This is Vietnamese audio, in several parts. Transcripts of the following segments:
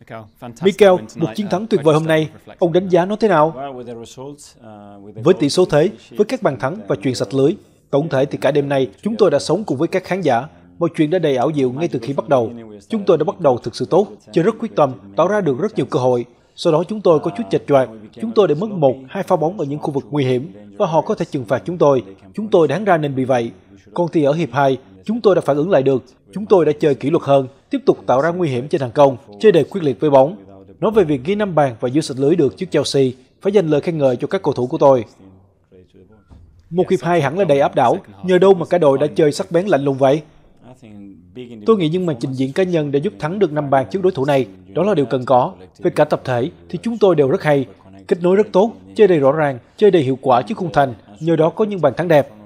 Mikel, một chiến thắng tuyệt vời hôm nay, ông đánh giá nó thế nào? Với tỷ số thế, với các bàn thắng và chuyền sạch lưới, tổng thể thì cả đêm nay chúng tôi đã sống cùng với các khán giả. Mọi chuyện đã đầy ảo diệu ngay từ khi bắt đầu. Chúng tôi đã bắt đầu thực sự tốt, chơi rất quyết tâm, tạo ra được rất nhiều cơ hội. Sau đó chúng tôi có chút chệch choạc. Chúng tôi đã mất 1-2 pha bóng ở những khu vực nguy hiểm và họ có thể trừng phạt chúng tôi. Chúng tôi đáng ra nên bị vậy. Còn thì ở hiệp 2, chúng tôi đã phản ứng lại được. Chúng tôi đã chơi kỷ luật hơn, tiếp tục tạo ra nguy hiểm trên hàng công, chơi đầy quyết liệt với bóng. Nói về việc ghi 5 bàn và giữ sạch lưới được trước Chelsea, phải dành lời khen ngợi cho các cầu thủ của tôi. Một hiệp 2 hẳn là đầy áp đảo, nhờ đâu mà cả đội đã chơi sắc bén lạnh lùng vậy? Tôi nghĩ những màn trình diễn cá nhân đã giúp thắng được 5 bàn trước đối thủ này, đó là điều cần có. Về cả tập thể thì chúng tôi đều rất hay, kết nối rất tốt, chơi đầy rõ ràng, chơi đầy hiệu quả trước khung thành, nhờ đó có những bàn thắng đẹp.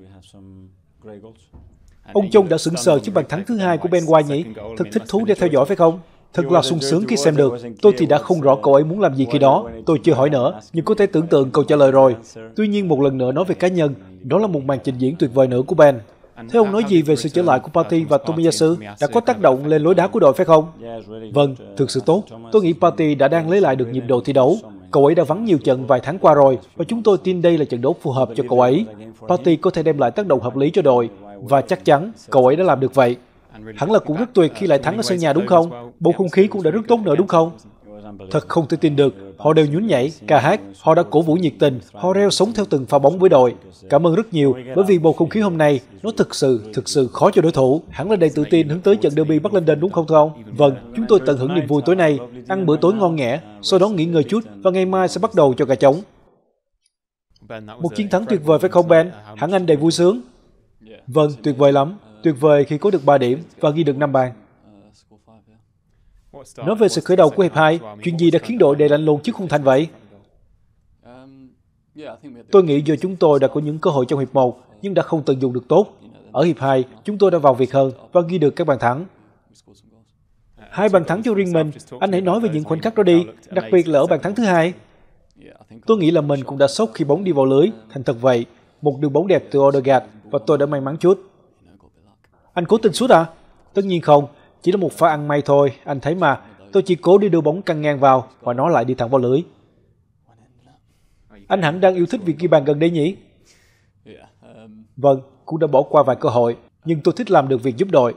Ông Chung đã sững sờ trước bàn thắng thứ 2 của Ben White nhỉ? Thật thích thú để theo dõi phải không? Thật là sung sướng khi xem được. Tôi thì đã không rõ cậu ấy muốn làm gì khi đó. Tôi chưa hỏi nữa, nhưng có thể tưởng tượng câu trả lời rồi. Tuy nhiên một lần nữa nói về cá nhân, đó là một màn trình diễn tuyệt vời nữa của Ben. Thế ông nói gì về sự trở lại của Partey và Tomiyasu? Đã có tác động lên lối đá của đội phải không? Vâng, thực sự tốt. Tôi nghĩ Partey đã đang lấy lại được nhịp độ thi đấu. Cậu ấy đã vắng nhiều trận vài tháng qua rồi, và chúng tôi tin đây là trận đấu phù hợp cho cậu ấy. Partey có thể đem lại tác động hợp lý cho đội, và chắc chắn cậu ấy đã làm được vậy. Hẳn là cũng rất tuyệt khi lại thắng ở sân nhà đúng không? Bầu không khí cũng đã rất tốt nữa đúng không? Thật không thể tin được, họ đều nhún nhảy, ca hát, họ đã cổ vũ nhiệt tình, họ reo sống theo từng pha bóng với đội. Cảm ơn rất nhiều, bởi vì bầu không khí hôm nay, nó thực sự khó cho đối thủ. Hẳn là đầy tự tin hướng tới trận derby Bắc London đúng không Tom? Vâng, chúng tôi tận hưởng niềm vui tối nay, ăn bữa tối ngon nghẻ, sau đó nghỉ ngơi chút và ngày mai sẽ bắt đầu cho gà trống. Một chiến thắng tuyệt vời phải không Ben? Hẳn anh đầy vui sướng. Vâng, tuyệt vời lắm. Tuyệt vời khi có được 3 điểm và ghi được 5 bàn. Nói về sự khởi đầu của hiệp 2, chuyện gì đã khiến đội đầy lạnh lùng trước khung thành vậy? Tôi nghĩ do chúng tôi đã có những cơ hội trong hiệp 1 nhưng đã không tận dụng được tốt. Ở hiệp 2, chúng tôi đã vào việc hơn và ghi được các bàn thắng. 2 bàn thắng cho riêng mình, anh hãy nói về những khoảnh khắc đó đi, đặc biệt là ở bàn thắng thứ 2. Tôi nghĩ là mình cũng đã sốc khi bóng đi vào lưới, thành thật vậy. Một đường bóng đẹp từ Odegaard và tôi đã may mắn chút. Anh cố tình sút à? Tất nhiên không, chỉ là một pha ăn may thôi, anh thấy mà. Tôi chỉ cố đi đưa bóng căng ngang vào và nó lại đi thẳng vào lưới. Anh hẳn đang yêu thích việc ghi bàn gần đây nhỉ? Vâng, cũng đã bỏ qua vài cơ hội, nhưng tôi thích làm được việc giúp đội.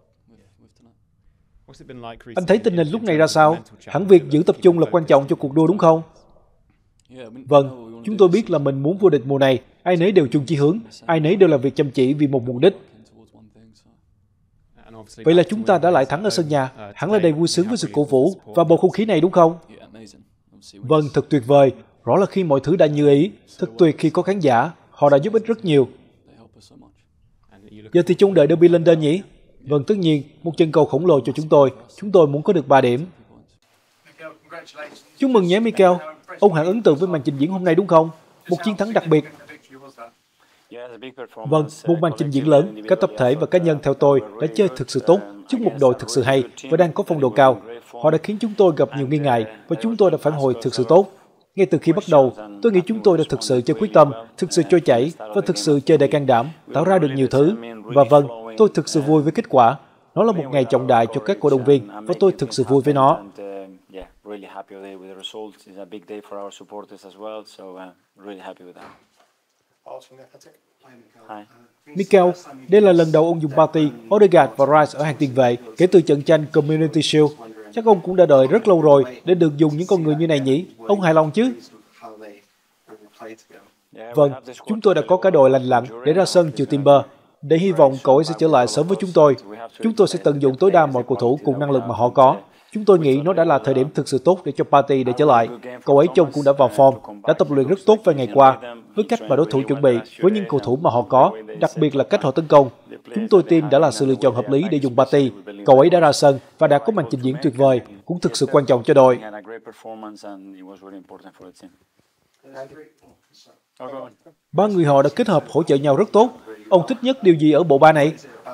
Anh thấy tình hình lúc này ra sao? Hẳn việc giữ tập trung là quan trọng cho cuộc đua đúng không? Vâng, chúng tôi biết là mình muốn vô địch mùa này, ai nấy đều chung chí hướng, ai nấy đều làm việc chăm chỉ vì một mục đích. Vậy là chúng ta đã lại thắng ở sân nhà, hẳn là đầy vui sướng với sự cổ vũ và bầu không khí này đúng không? Vâng, thật tuyệt vời, rõ là khi mọi thứ đã như ý, thật tuyệt khi có khán giả, họ đã giúp ích rất nhiều. Giờ thì trông đợi derby London nhỉ? Vâng, tất nhiên, một chân cầu khổng lồ cho chúng tôi muốn có được 3 điểm. Chúc mừng nhé Mikel, ông hẳn ấn tượng với màn trình diễn hôm nay đúng không? Một chiến thắng đặc biệt. Vâng, một màn trình diễn lớn, các tập thể và cá nhân theo tôi đã chơi thực sự tốt, trước một đội thực sự hay và đang có phong độ cao. Họ đã khiến chúng tôi gặp nhiều nghi ngại và chúng tôi đã phản hồi thực sự tốt. Ngay từ khi bắt đầu, tôi nghĩ chúng tôi đã thực sự chơi quyết tâm, thực sự trôi chảy và thực sự chơi đầy can đảm, tạo ra được nhiều thứ. Và vâng, tôi thực sự vui với kết quả. Nó là một ngày trọng đại cho các cổ động viên và tôi thực sự vui với nó. Mikel, đây là lần đầu ông dùng Partey, Odegaard và Rice ở hàng tiền vệ kể từ trận tranh Community Shield. Chắc ông cũng đã đợi rất lâu rồi để được dùng những con người như này nhỉ? Ông hài lòng chứ? Vâng, chúng tôi đã có cả đội lành lặn để ra sân trừ Timber. Để hy vọng cậu ấy sẽ trở lại sớm với chúng tôi. Chúng tôi sẽ tận dụng tối đa mọi cầu thủ cùng năng lực mà họ có. Chúng tôi nghĩ nó đã là thời điểm thực sự tốt để cho Partey để trở lại. Cậu ấy trông cũng đã vào form, đã tập luyện rất tốt vài ngày qua, với cách mà đối thủ chuẩn bị, với những cầu thủ mà họ có, đặc biệt là cách họ tấn công. Chúng tôi tin đã là sự lựa chọn hợp lý để dùng Partey. Cậu ấy đã ra sân và đã có màn trình diễn tuyệt vời, cũng thực sự quan trọng cho đội. Ba người họ đã kết hợp hỗ trợ nhau rất tốt. Ông thích nhất điều gì ở bộ ba này?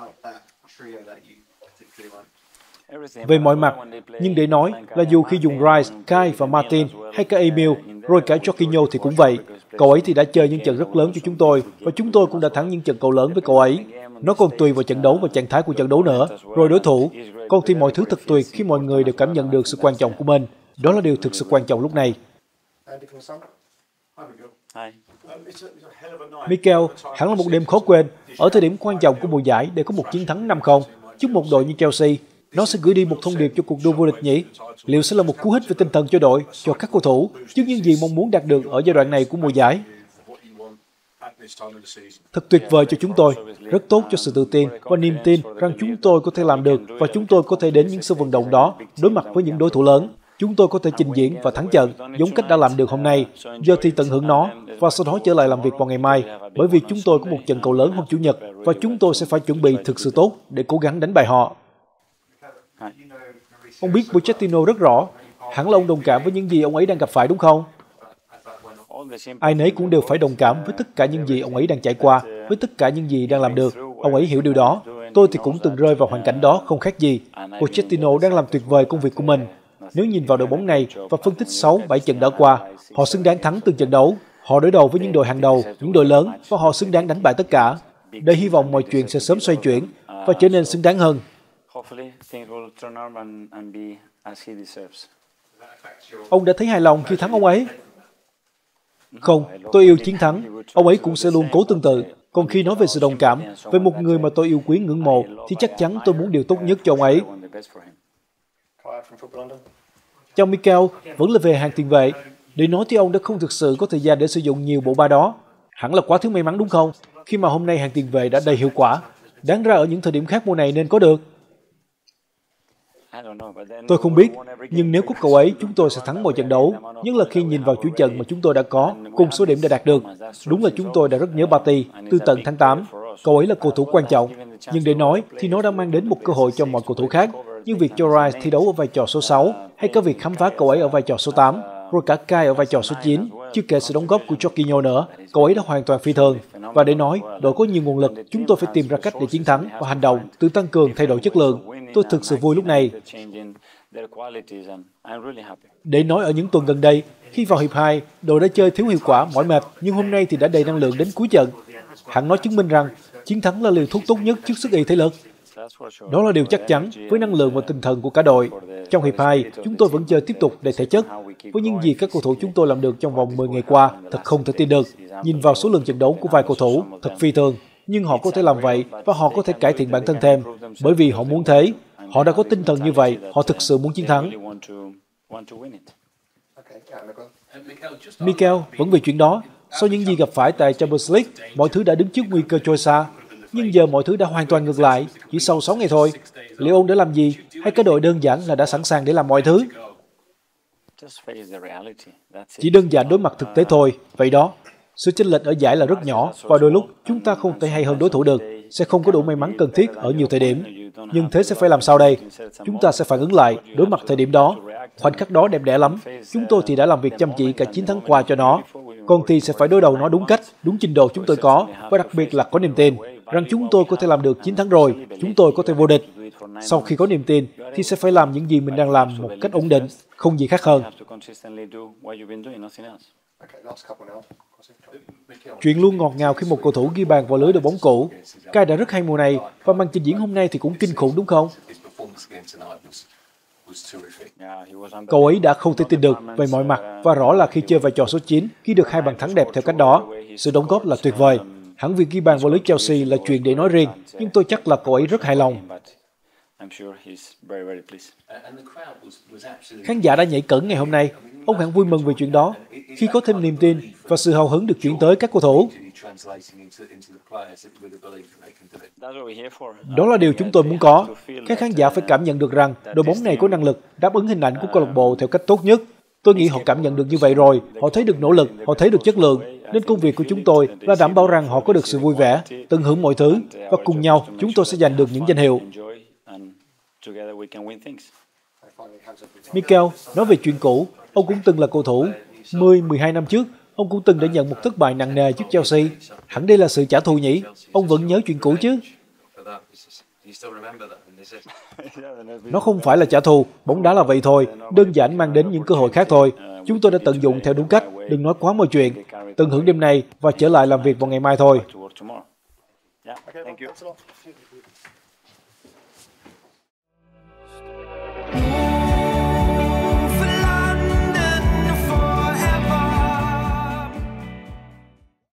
Về mọi mặt, nhưng để nói là dù khi dùng Rice, Kai và Martin hay cả Emil, rồi cả Jorginho thì cũng vậy. Cậu ấy thì đã chơi những trận rất lớn cho chúng tôi và chúng tôi cũng đã thắng những trận cầu lớn với cậu ấy. Nó còn tùy vào trận đấu và trạng thái của trận đấu nữa, rồi đối thủ. Còn thì mọi thứ thật tuyệt khi mọi người đều cảm nhận được sự quan trọng của mình. Đó là điều thực sự quan trọng lúc này. Mikel, hẳn là một đêm khó quên. Ở thời điểm quan trọng của mùa giải để có một chiến thắng 5-0 trước một đội như Chelsea. Nó sẽ gửi đi một thông điệp cho cuộc đua vô địch nhỉ? Liệu sẽ là một cú hích về tinh thần cho đội, cho các cầu thủ, trước những gì mong muốn đạt được ở giai đoạn này của mùa giải? Thật tuyệt vời cho chúng tôi, rất tốt cho sự tự tin và niềm tin rằng chúng tôi có thể làm được và chúng tôi có thể đến những sân vận động đó đối mặt với những đối thủ lớn. Chúng tôi có thể trình diễn và thắng trận giống cách đã làm được hôm nay. Giờ thì tận hưởng nó và sau đó trở lại làm việc vào ngày mai, bởi vì chúng tôi có một trận cầu lớn hôm Chủ nhật và chúng tôi sẽ phải chuẩn bị thực sự tốt để cố gắng đánh bại họ. Ông biết Pochettino rất rõ, hẳn là ông đồng cảm với những gì ông ấy đang gặp phải đúng không? Ai nấy cũng đều phải đồng cảm với tất cả những gì ông ấy đang trải qua, với tất cả những gì đang làm được. Ông ấy hiểu điều đó. Tôi thì cũng từng rơi vào hoàn cảnh đó không khác gì. Pochettino đang làm tuyệt vời công việc của mình. Nếu nhìn vào đội bóng này và phân tích 6-7 trận đã qua, họ xứng đáng thắng từng trận đấu. Họ đối đầu với những đội hàng đầu, những đội lớn và họ xứng đáng đánh bại tất cả. Để hy vọng mọi chuyện sẽ sớm xoay chuyển và trở nên xứng đáng hơn. Ông đã thấy hài lòng khi thắng ông ấy? Không, tôi yêu chiến thắng. Ông ấy cũng sẽ luôn cố tương tự. Còn khi nói về sự đồng cảm, về một người mà tôi yêu quý ngưỡng mộ, thì chắc chắn tôi muốn điều tốt nhất cho ông ấy. Chào Mikel, vẫn là về hàng tiền vệ. Để nói thì ông đã không thực sự có thời gian để sử dụng nhiều bộ ba đó. Hẳn là quá thiếu may mắn đúng không? Khi mà hôm nay hàng tiền vệ đã đầy hiệu quả. Đáng ra ở những thời điểm khác mùa này nên có được. Tôi không biết, nhưng nếu có cậu ấy, chúng tôi sẽ thắng mọi trận đấu. Nhất là khi nhìn vào chuỗi trận mà chúng tôi đã có, cùng số điểm đã đạt được. Đúng là chúng tôi đã rất nhớ Partey từ tận tháng 8. Cậu ấy là cầu thủ quan trọng. Nhưng để nói, thì nó đã mang đến một cơ hội cho mọi cầu thủ khác, như việc cho Rice thi đấu ở vai trò số 6, hay cả việc khám phá cậu ấy ở vai trò số 8, rồi cả Kai ở vai trò số 9. Chưa kể sự đóng góp của Jorginho nữa, cậu ấy đã hoàn toàn phi thường. Và để nói, đội có nhiều nguồn lực, chúng tôi phải tìm ra cách để chiến thắng và hành động, tự tăng cường thay đổi chất lượng. Tôi thực sự vui lúc này. Để nói ở những tuần gần đây, khi vào hiệp 2, đội đã chơi thiếu hiệu quả, mỏi mệt, nhưng hôm nay thì đã đầy năng lượng đến cuối trận. Hẳn nó chứng minh rằng chiến thắng là liều thuốc tốt nhất trước sức ì thể lực. Đó là điều chắc chắn với năng lượng và tinh thần của cả đội. Trong hiệp 2, chúng tôi vẫn chơi tiếp tục đầy thể chất. Với những gì các cầu thủ chúng tôi làm được trong vòng 10 ngày qua, thật không thể tin được. Nhìn vào số lượng trận đấu của vài cầu thủ, thật phi thường. Nhưng họ có thể làm vậy và họ có thể cải thiện bản thân thêm. Bởi vì họ muốn thế. Họ đã có tinh thần như vậy, họ thực sự muốn chiến thắng. Mikel, vẫn về chuyện đó. Sau những gì gặp phải tại Champions League, mọi thứ đã đứng trước nguy cơ trôi xa. Nhưng giờ mọi thứ đã hoàn toàn ngược lại, chỉ sau 6 ngày thôi. Liệu ông đã làm gì? Hay cái đội đơn giản là đã sẵn sàng để làm mọi thứ? Chỉ đơn giản đối mặt thực tế thôi, vậy đó. Sự chênh lệch ở giải là rất nhỏ và đôi lúc chúng ta không thể hay hơn đối thủ được, sẽ không có đủ may mắn cần thiết ở nhiều thời điểm. Nhưng thế sẽ phải làm sao đây? Chúng ta sẽ phản ứng lại, đối mặt thời điểm đó. Khoảnh khắc đó đẹp đẽ lắm. Chúng tôi thì đã làm việc chăm chỉ cả 9 tháng qua cho nó. Còn thì sẽ phải đối đầu nó đúng cách, đúng trình độ chúng tôi có, và đặc biệt là có niềm tin rằng chúng tôi có thể làm được 9 tháng rồi, chúng tôi có thể vô địch. Sau khi có niềm tin, thì sẽ phải làm những gì mình đang làm một cách ổn định, không gì khác hơn. Chuyện luôn ngọt ngào khi một cầu thủ ghi bàn vào lưới đội bóng cũ. Kai đã rất hay mùa này, và màn trình diễn hôm nay thì cũng kinh khủng đúng không? Cậu ấy đã không thể tin được về mọi mặt, và rõ là khi chơi vai trò số 9, ghi được 2 bàn thắng đẹp theo cách đó. Sự đóng góp là tuyệt vời. Hẳn việc ghi bàn vào lưới Chelsea là chuyện để nói riêng, nhưng tôi chắc là cậu ấy rất hài lòng. Khán giả đã nhảy cẫng ngày hôm nay. Ông hẳn vui mừng về chuyện đó, khi có thêm niềm tin và sự hào hứng được chuyển tới các cầu thủ. Đó là điều chúng tôi muốn có. Các khán giả phải cảm nhận được rằng đội bóng này có năng lực đáp ứng hình ảnh của câu lạc bộ theo cách tốt nhất. Tôi nghĩ họ cảm nhận được như vậy rồi. Họ thấy được nỗ lực, họ thấy được chất lượng. Nên công việc của chúng tôi là đảm bảo rằng họ có được sự vui vẻ, tận hưởng mọi thứ, và cùng nhau chúng tôi sẽ giành được những danh hiệu. Mikel, nói về chuyện cũ, ông cũng từng là cầu thủ. 10-12 năm trước, ông cũng từng đã nhận một thất bại nặng nề trước Chelsea. Hẳn đây là sự trả thù nhỉ? Ông vẫn nhớ chuyện cũ chứ? Nó không phải là trả thù, bóng đá là vậy thôi, đơn giản mang đến những cơ hội khác thôi. Chúng tôi đã tận dụng theo đúng cách, đừng nói quá mọi chuyện. Tận hưởng đêm nay và trở lại làm việc vào ngày mai thôi. Yeah, Okay, thank you. thanks a lot.